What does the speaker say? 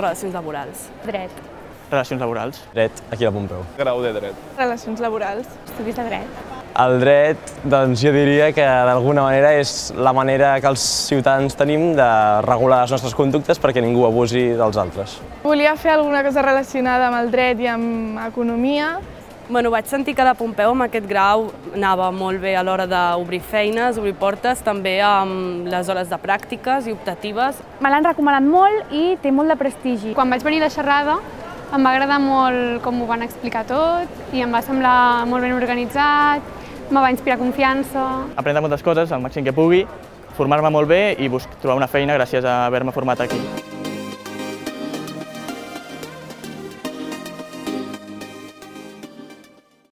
relacions laborals. Dret. Relacions laborals. Dret, aquí a la Pompeu. Grau de dret. Relacions laborals. Estudis de dret. El dret, doncs jo diria que d'alguna manera és la manera que els ciutadans tenim de regular les nostres conductes perquè ningú abusi dels altres. Volia fer alguna cosa relacionada amb el dret i amb economia. Bueno, vaig sentir que a la Pompeu amb aquest grau anava molt bé a l'hora d'obrir feines, obrir portes, també amb les hores de pràctiques i optatives. Me l'han recomanat molt i té molt de prestigi. Quan vaig venir a la xerrada em va agradar molt com ho van explicar tot i em va semblar molt ben organitzat, me va inspirar confiança. Aprendre moltes coses, el màxim que pugui, formar-me molt bé i trobar una feina gràcies a haver-me format aquí.